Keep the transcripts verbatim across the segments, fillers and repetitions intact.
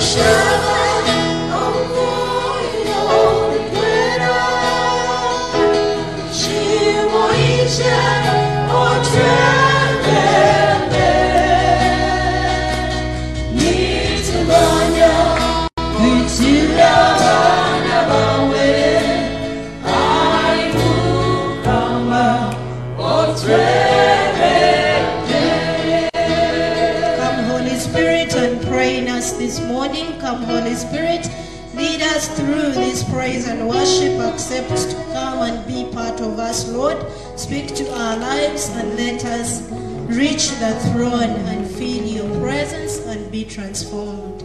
This morning, come Holy Spirit, lead us through this praise and worship. Accept to come and be part of us, Lord. Speak to our lives and let us reach the throne and feel your presence and be transformed.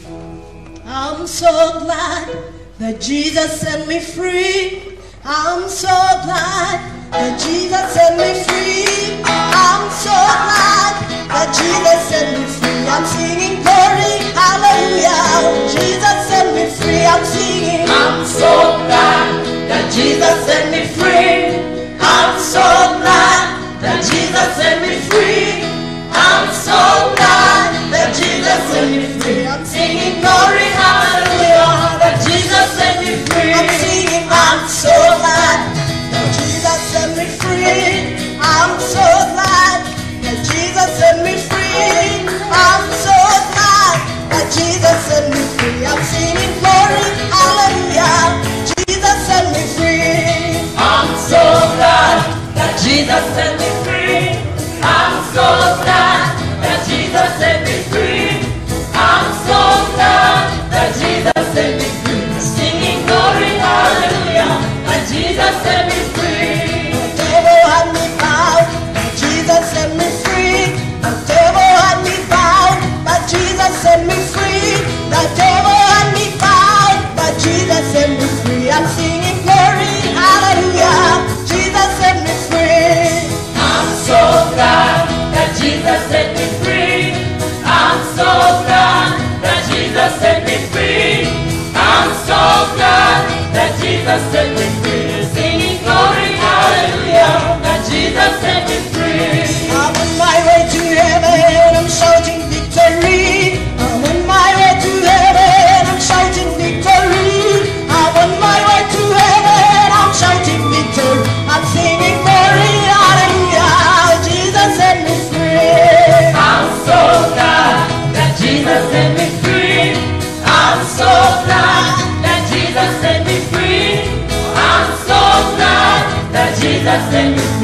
I'm so glad that Jesus set me free. I'm so glad that Jesus set me free. I'm so glad that Jesus set me free. I'm singing glory, hallelujah. Jesus set me free. I'm singing. I'm so glad that Jesus set me free. I'm so glad that Jesus set me free. I'm so glad that Jesus set me free. I'm singing glory, hallelujah. That Jesus set me free. I'm singing. I'm so glad that Jesus set me free. I'm so glad that Jesus set me free. I'm so glad that Jesus set me free. I'm singing glory, hallelujah. Jesus set me free. I'm so glad that Jesus set me free. I'm so glad that Jesus set me free. I'm so glad that Jesus set me free. Singing glory, hallelujah. That Jesus set me free. The devil had me bound, but Jesus set me free. The devil had me bound, but Jesus set me free. The devil had me bound, but Jesus set me free. I'm singing glory, hallelujah. Jesus set me free. I'm so glad that Jesus set me free. I'm so glad that Jesus set me free. I'm so glad that Jesus set me free. Singing glory, hallelujah. That Jesus set me free. I'm on my way to heaven, I'm shouting victory. I'm on my way to heaven, I'm shouting victory. I'm on my way to heaven, I'm shouting victory. I'm singing glory, hallelujah. Jesus set me free. I'm so glad that Jesus set me free. I'm so glad that Jesus set me free. I'm so glad that Jesus set me free.